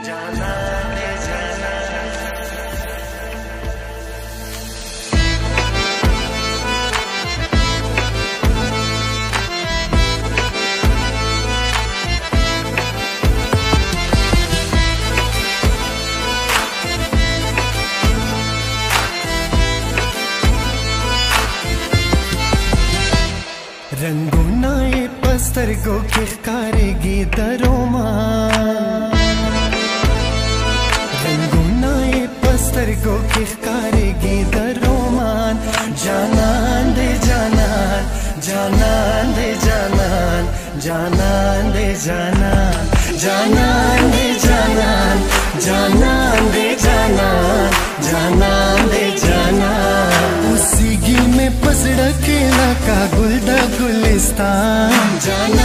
जाना ले जाना। रंगोना ये पस्तर गो के कारेगी दरोमा, रंगोना ये पस्तर गो के कारेगी दरोमान। जानान दे जानान, जानान दे जानान, जानान दे जानान, जानान दे जानान, जानान दे जानान, जानान दे जानान। उसी गी में पसड़ा खेला का गुलदा गुलिस्तान। जाना